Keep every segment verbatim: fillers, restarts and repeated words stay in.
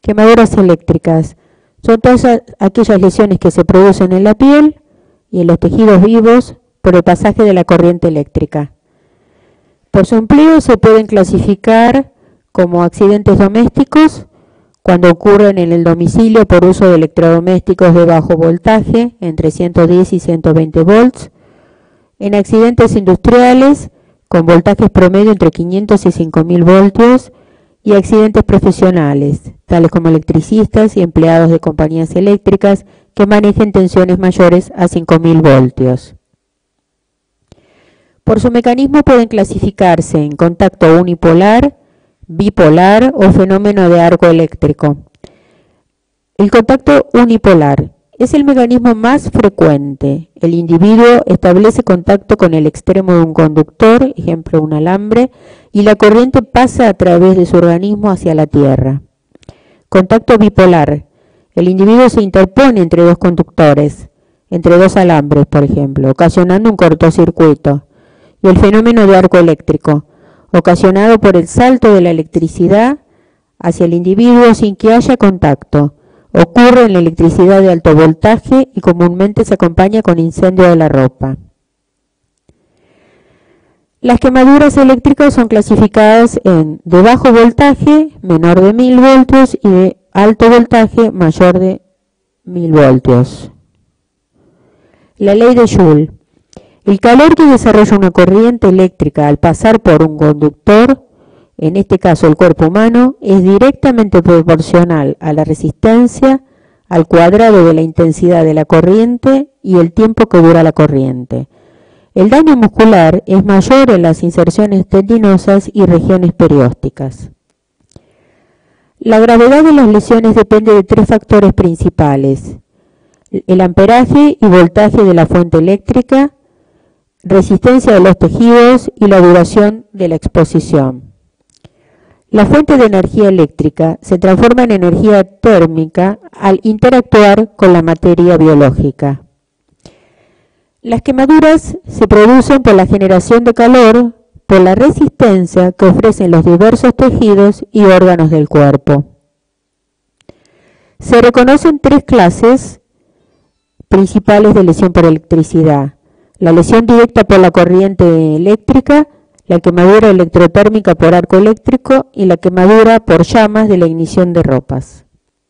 Quemaduras eléctricas. Son todas aquellas lesiones que se producen en la piel y en los tejidos vivos por el pasaje de la corriente eléctrica. Por su empleo se pueden clasificar como accidentes domésticos, cuando ocurren en el domicilio por uso de electrodomésticos de bajo voltaje, entre ciento diez y ciento veinte volts, en accidentes industriales, con voltajes promedio entre quinientos y cinco mil voltios, y accidentes profesionales, tales como electricistas y empleados de compañías eléctricas que manejen tensiones mayores a cinco mil voltios. Por su mecanismo pueden clasificarse en contacto unipolar, bipolar o fenómeno de arco eléctrico. El contacto unipolar es el mecanismo más frecuente. El individuo establece contacto con el extremo de un conductor, ejemplo un alambre, y la corriente pasa a través de su organismo hacia la tierra. Contacto bipolar. El individuo se interpone entre dos conductores, entre dos alambres, por ejemplo, ocasionando un cortocircuito. Y el fenómeno de arco eléctrico, ocasionado por el salto de la electricidad hacia el individuo sin que haya contacto. Ocurre en la electricidad de alto voltaje y comúnmente se acompaña con incendio de la ropa. Las quemaduras eléctricas son clasificadas en de bajo voltaje, menor de mil voltios, y de alto voltaje, mayor de mil voltios. La ley de Joule. El calor que desarrolla una corriente eléctrica al pasar por un conductor, en este caso el cuerpo humano, es directamente proporcional a la resistencia al cuadrado de la intensidad de la corriente y el tiempo que dura la corriente. El daño muscular es mayor en las inserciones tendinosas y regiones periósticas. La gravedad de las lesiones depende de tres factores principales: el amperaje y voltaje de la fuente eléctrica, resistencia de los tejidos y la duración de la exposición. La fuente de energía eléctrica se transforma en energía térmica al interactuar con la materia biológica. Las quemaduras se producen por la generación de calor, por la resistencia que ofrecen los diversos tejidos y órganos del cuerpo. Se reconocen tres clases principales de lesión por electricidad: la lesión directa por la corriente eléctrica, la quemadura electrotérmica por arco eléctrico y la quemadura por llamas de la ignición de ropas.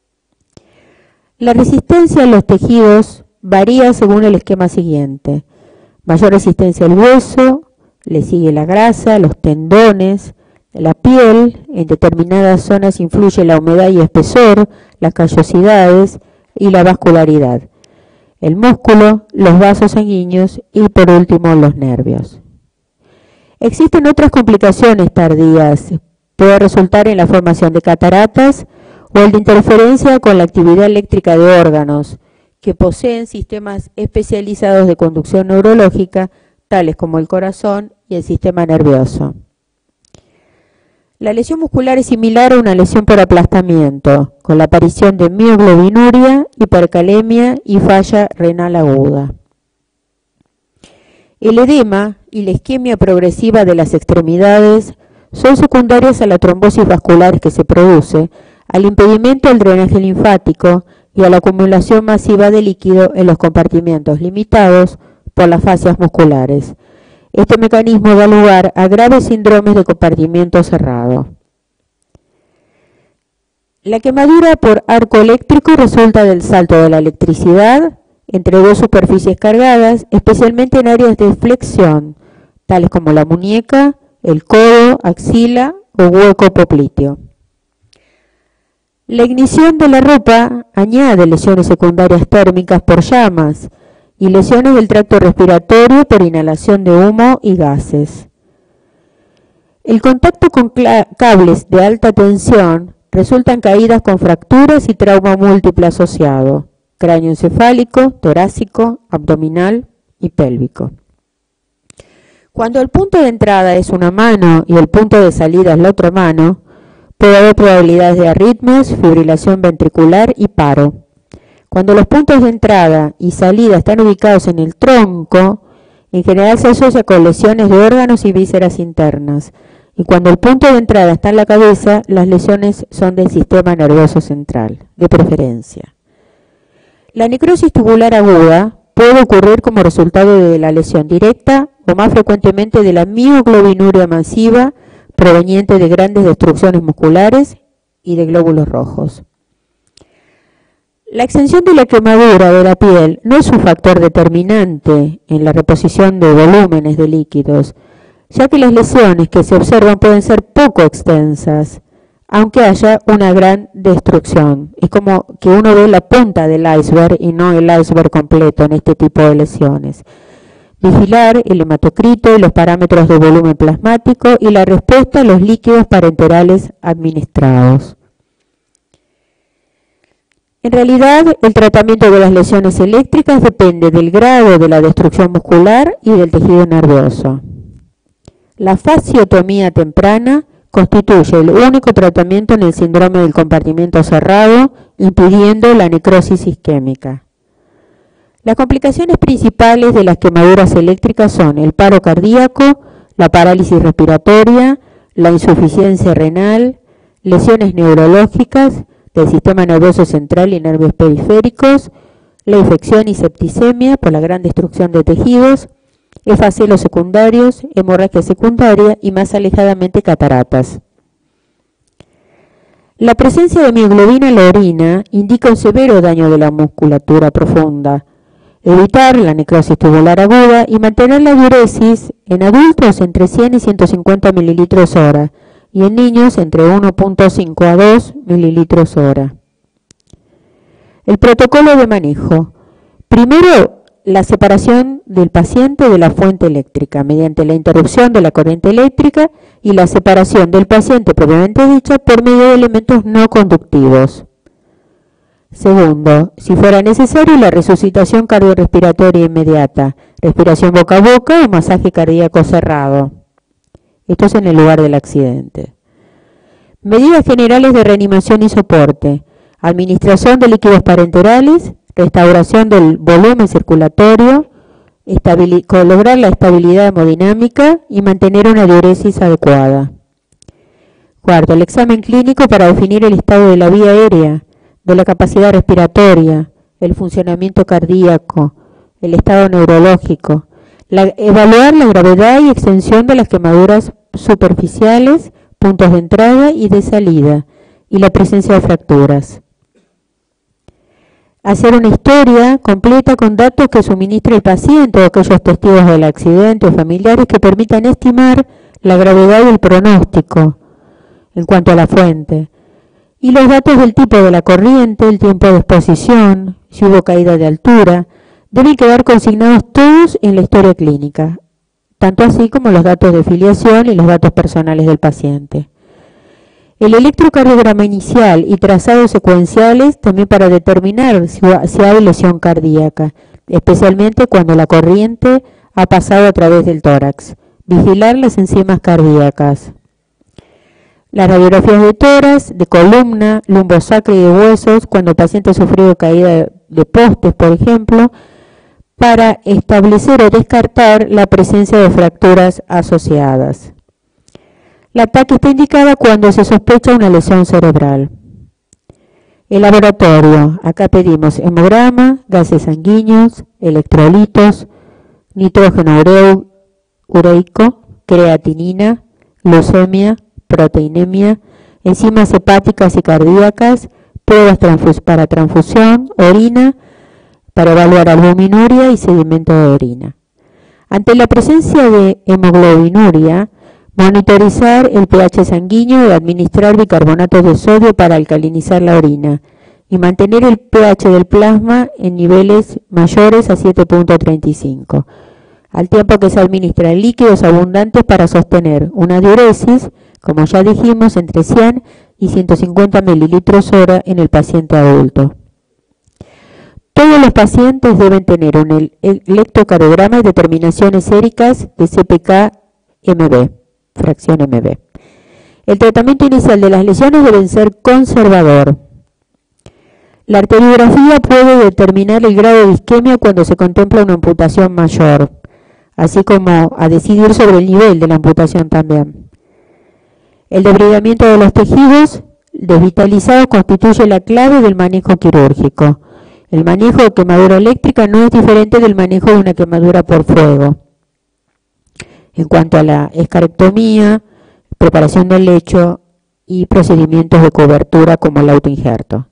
La resistencia a los tejidos varía según el esquema siguiente: mayor resistencia al hueso, le sigue la grasa, los tendones, la piel. En determinadas zonas influye la humedad y espesor, las callosidades y la vascularidad, el músculo, los vasos sanguíneos y por último los nervios. Existen otras complicaciones tardías. Puede resultar en la formación de cataratas o el de interferencia con la actividad eléctrica de órganos que poseen sistemas especializados de conducción neurológica, tales como el corazón y el sistema nervioso. La lesión muscular es similar a una lesión por aplastamiento, con la aparición de mioglobinuria, hipercalemia y falla renal aguda. El edema y la isquemia progresiva de las extremidades son secundarias a la trombosis vascular que se produce, al impedimento del drenaje linfático y a la acumulación masiva de líquido en los compartimentos limitados por las fascias musculares. Este mecanismo da lugar a graves síndromes de compartimiento cerrado. La quemadura por arco eléctrico resulta del salto de la electricidad entre dos superficies cargadas, especialmente en áreas de flexión, tales como la muñeca, el codo, axila o hueco popliteo. La ignición de la ropa añade lesiones secundarias térmicas por llamas y lesiones del tracto respiratorio por inhalación de humo y gases. El contacto con cables de alta tensión resulta en caídas con fracturas y trauma múltiple asociado: cráneo encefálico, torácico, abdominal y pélvico. Cuando el punto de entrada es una mano y el punto de salida es la otra mano, puede haber probabilidades de arritmias, fibrilación ventricular y paro. Cuando los puntos de entrada y salida están ubicados en el tronco, en general se asocia con lesiones de órganos y vísceras internas, Y cuando el punto de entrada está en la cabeza, las lesiones son del sistema nervioso central, de preferencia. La necrosis tubular aguda puede ocurrir como resultado de la lesión directa o más frecuentemente de la mioglobinuria masiva proveniente de grandes destrucciones musculares y de glóbulos rojos. La extensión de la quemadura de la piel no es un factor determinante en la reposición de volúmenes de líquidos, ya que las lesiones que se observan pueden ser poco extensas, aunque haya una gran destrucción. Es como que uno ve la punta del iceberg y no el iceberg completo en este tipo de lesiones. Vigilar el hematocrito y los parámetros de volumen plasmático y la respuesta a los líquidos parenterales administrados. En realidad, el tratamiento de las lesiones eléctricas depende del grado de la destrucción muscular y del tejido nervioso. La fasciotomía temprana constituye el único tratamiento en el síndrome del compartimento cerrado, impidiendo la necrosis isquémica. Las complicaciones principales de las quemaduras eléctricas son el paro cardíaco, la parálisis respiratoria, la insuficiencia renal, lesiones neurológicas del sistema nervioso central y nervios periféricos, la infección y septicemia por la gran destrucción de tejidos, efacelos secundarios, hemorragia secundaria y más alejadamente cataratas. La presencia de mioglobina en la orina indica un severo daño de la musculatura profunda. Evitar la necrosis tubular aguda y mantener la diuresis en adultos entre cien y ciento cincuenta mililitros hora y en niños entre uno punto cinco a dos mililitros hora. El protocolo de manejo. Primero, la separación del paciente de la fuente eléctrica mediante la interrupción de la corriente eléctrica y la separación del paciente propiamente dicha por medio de elementos no conductivos. Segundo, si fuera necesario, la resucitación cardiorrespiratoria inmediata, respiración boca a boca o masaje cardíaco cerrado. Esto es en el lugar del accidente. Medidas generales de reanimación y soporte, administración de líquidos parenterales, restauración del volumen circulatorio, lograr la estabilidad hemodinámica y mantener una diuresis adecuada. Cuarto, el examen clínico para definir el estado de la vía aérea, de la capacidad respiratoria, el funcionamiento cardíaco, el estado neurológico, la, evaluar la gravedad y extensión de las quemaduras superficiales, puntos de entrada y de salida, y la presencia de fracturas. Hacer una historia completa con datos que suministre el paciente o aquellos testigos del accidente o familiares que permitan estimar la gravedad y el pronóstico en cuanto a la fuente. Y los datos del tipo de la corriente, el tiempo de exposición, si hubo caída de altura, deben quedar consignados todos en la historia clínica, tanto así como los datos de filiación y los datos personales del paciente. El electrocardiograma inicial y trazados secuenciales también para determinar si, si hay lesión cardíaca, especialmente cuando la corriente ha pasado a través del tórax. Vigilar las enzimas cardíacas. Las radiografías de tórax, de columna, lumbosacra y de huesos, cuando el paciente ha sufrido caída de, de postes, por ejemplo, para establecer o descartar la presencia de fracturas asociadas. La T A C está indicada cuando se sospecha una lesión cerebral. El laboratorio, acá pedimos hemograma, gases sanguíneos, electrolitos, nitrógeno ureu, ureico, creatinina, glucemia, proteinemia, enzimas hepáticas y cardíacas, pruebas transfus para transfusión, orina, para evaluar albuminuria y sedimento de orina. Ante la presencia de hemoglobinuria, monitorizar el pH sanguíneo y administrar bicarbonato de sodio para alcalinizar la orina y mantener el pH del plasma en niveles mayores a siete punto treinta y cinco, al tiempo que se administran líquidos abundantes para sostener una diuresis, como ya dijimos, entre cien y ciento cincuenta mililitros hora en el paciente adulto. Todos los pacientes deben tener un electrocardiograma y determinaciones séricas de C P K M B, fracción M B. El tratamiento inicial de las lesiones debe ser conservador. La arteriografía puede determinar el grado de isquemia cuando se contempla una amputación mayor, así como a decidir sobre el nivel de la amputación también. El debridamiento de los tejidos desvitalizados constituye la clave del manejo quirúrgico. El manejo de quemadura eléctrica no es diferente del manejo de una quemadura por fuego. En cuanto a la escarectomía, preparación del lecho y procedimientos de cobertura como el autoinjerto.